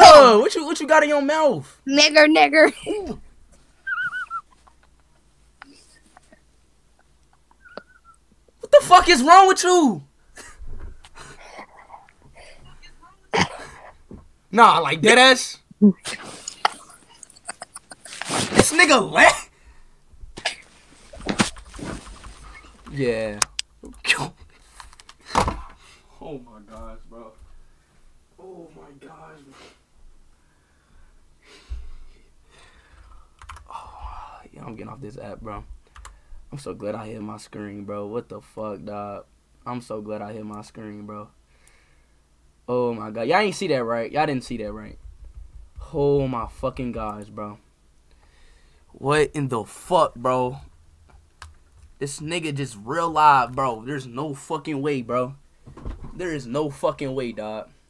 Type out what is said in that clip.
Nigga, what you got in your mouth? Nigger. What the fuck is wrong with you? Nah, like dead ass. This nigga left. Yeah. Oh my gosh, bro. Oh my gosh, bro. Oh, yeah, I'm getting off this app, bro. I'm so glad I hit my screen, bro. What the fuck, dog? I'm so glad I hit my screen, bro. Oh my god. Y'all ain't see that, right? Y'all didn't see that, right? Oh my fucking gosh, bro. What in the fuck, bro? This nigga just real live, bro. There's no fucking way, bro. There is no fucking way, dog.